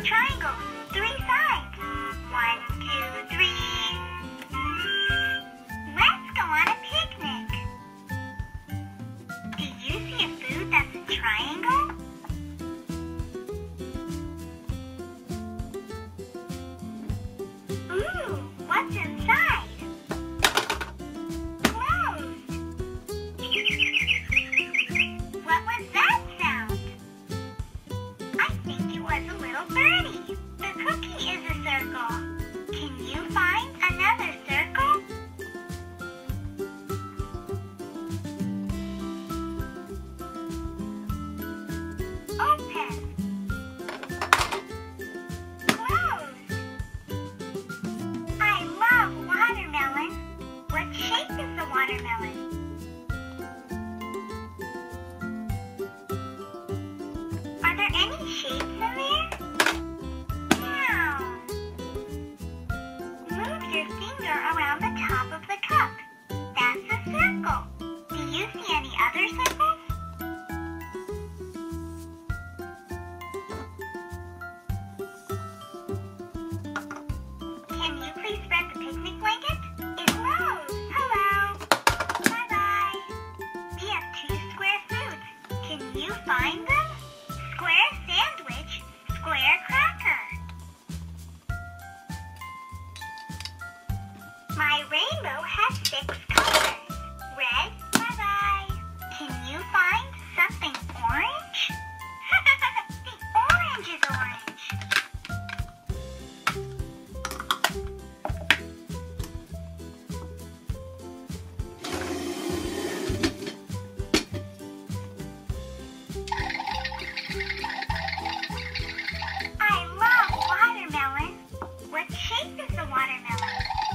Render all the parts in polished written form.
triangle, 3 sides. 1, 2, 3. Let's go on a picnic. Do you see a food that's a triangle? Ooh, what's inside? Closed. What was that sound? I think it was a little birdie. The cookie is a circle. Can you find another circle? Open. Closed. I love watermelon. What shape is the watermelon? Are there any shapes in there? Wow. Move your finger around the top of the cup. That's a circle. Do you see any other circles? Can you please spread the picnic blanket? It glows. Hello. Bye-bye. We have 2 square foods. Can you find them? Square sandwich, square cracker. My rainbow has 6 colors. Red, bye-bye. Can you find something orange? The orange is orange. I love watermelon. What shape is the watermelon?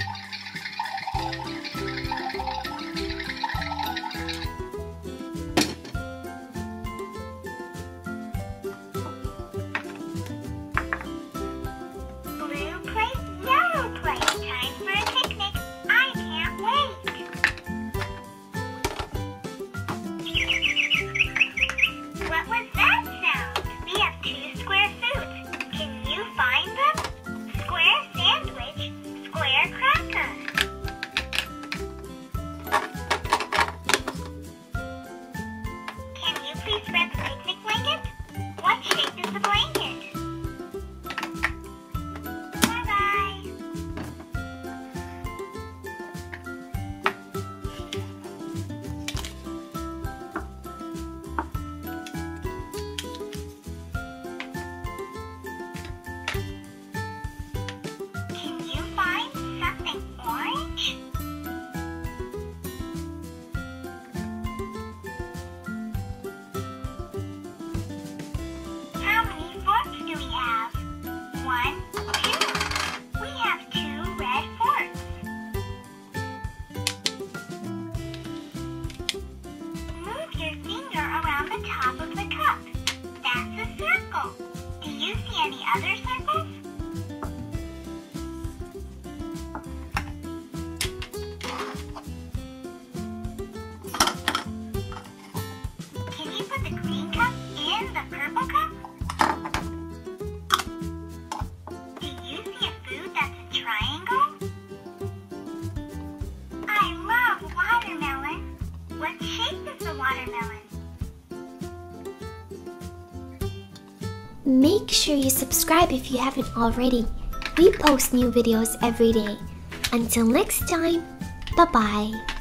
Blue plate, yellow plate. Time for a picnic. I can't wait. What was that sound? We have 2 square foods. Can you find them? Square sandwich, square cracker. Can you please spread the picnic blanket? What shape is the blanket? Bye-bye. Can you find something orange? How many forks do we have? 1, 2. We have 2 red forks. Move your finger around the top of the cup. That's a circle. Do you see any other circles? Can you put the green cup in the purple cup? Do you see a food that's a triangle? I love watermelon. What shape is the watermelon? Make sure you subscribe if you haven't already. We post new videos every day. Until next time, bye-bye.